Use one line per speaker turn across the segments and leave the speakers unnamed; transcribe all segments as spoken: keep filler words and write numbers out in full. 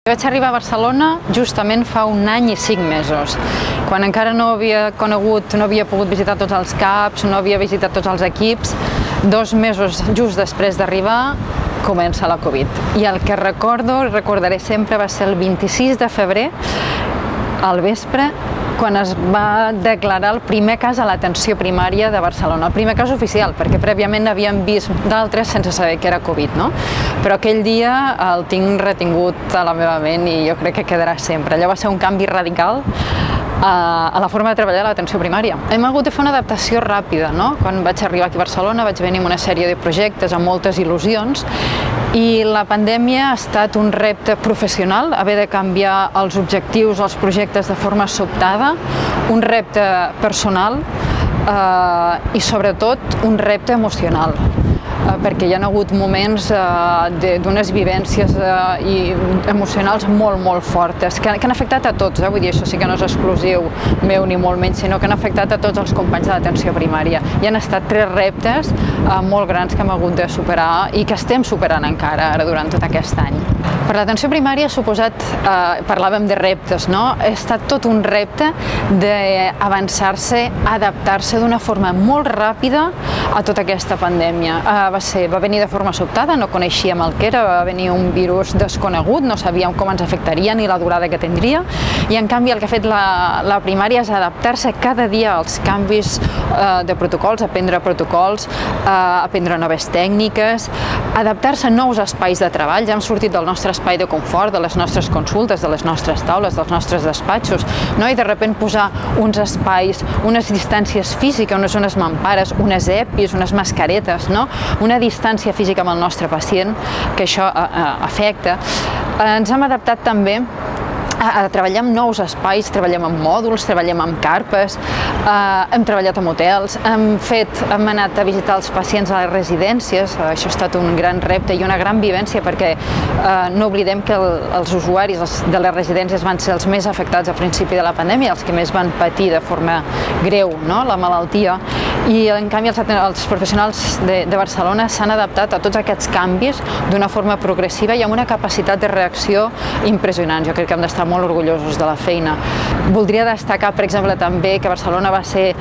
Vaig arribar a Barcelona justament fa un any i cinc mesos, quan encara no havia conegut, no havia pogut visitar tots els caps, no havia visitat tots els equips. Dos mesos just després d'arribar comença la Covid. I el que recordo, recordaré sempre, va ser el vint-i-sis de febrer, al vespre, quan es va declarar el primer cas a l'atenció primària de Barcelona, el primer cas oficial, perquè prèviament havíem vist d'altres sense saber que era Covid, no? Però aquell dia el tinc retingut a la meva ment i jo crec que quedarà sempre. Allò va ser un canvi radical a la forma de treballar a l'atenció primària. Hem hagut de fer una adaptació ràpida, no? Quan vaig arribar aquí a Barcelona vaig venir amb una sèrie de projectes amb moltes il·lusions i la pandèmia ha estat un repte professional, haver de canviar els objectius, els projectes de forma sobtada, un repte personal eh, i sobretot un repte emocional, eh, perquè hi ha hagut moments eh, d'unes vivències eh, emocionals molt, molt fortes, que, que han afectat a tots, eh? Vull dir, això sí que no és exclusiu meu ni molt menys, sinó que han afectat a tots els companys de l'atenció primària. I han estat tres reptes eh, molt grans que hem hagut de superar i que estem superant encara ara durant tot aquest any. Per l'atenció primària ha suposat, eh, parlàvem de reptes, no? Ha estat tot un repte d'avançar-se, adaptar-se d'una forma molt ràpida a tota aquesta pandèmia. Eh, va, ser, va venir de forma sobtada, no coneixíem el que era, va venir un virus desconegut, no sabíem com ens afectaria ni la durada que tindria, i en canvi el que ha fet la, la primària és adaptar-se cada dia als canvis eh, de protocols, aprendre protocols, eh, aprendre noves tècniques, adaptar-se a nous espais de treball. Ja hem sortit del nostre espai de confort, de les nostres consultes, de les nostres taules, dels nostres despatxos, no? I de sobte posar uns espais, unes distàncies físiques, unes, unes mampares, unes EPIs, unes mascaretes, no? Una distància física amb el nostre pacient, que això eh, afecta. Eh, ens hem adaptat també a treballar en nous espais, treballem en mòduls, treballem en carpes, eh, hem treballat en hotels, hem, fet, hem anat a visitar els pacients a les residències. Això ha estat un gran repte i una gran vivència perquè eh, no oblidem que el, els usuaris de les residències van ser els més afectats al principi de la pandèmia, els que més van patir de forma greu, no? La malaltia, i en canvi els, els professionals de, de Barcelona s'han adaptat a tots aquests canvis d'una forma progressiva i amb una capacitat de reacció impressionant. Jo crec que hem d'estar molt orgullosos de la feina. Voldria destacar, per exemple, també que Barcelona va ser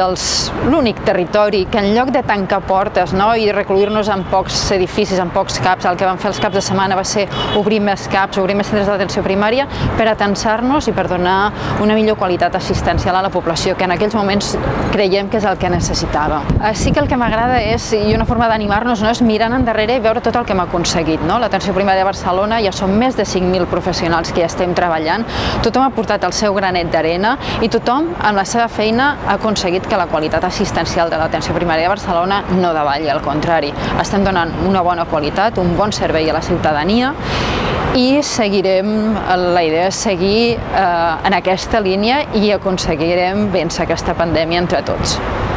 l'únic territori que en lloc de tancar portes, no, i recluir-nos en pocs edificis, en pocs caps, el que vam fer els caps de setmana va ser obrir més caps, obrir més centres d'atenció primària per atensar-nos i per donar una millor qualitat assistencial a la població, que en aquells moments creiem que és el que necessitava. Sí que el que m'agrada és, i una forma d'animar-nos, no, és mirar endarrere i veure tot el que hem aconseguit, no? L'atenció primària de Barcelona ja són més de cinc mil professionals que ja estem treballant. Tothom ha portat el seu granet d'arena i tothom, amb la seva feina, ha aconseguit que la qualitat assistencial de l'atenció primària de Barcelona no davalli, al contrari. Estem donant una bona qualitat, un bon servei a la ciutadania i seguirem, la idea és seguir eh, en aquesta línia i aconseguirem vèncer aquesta pandèmia entre tots.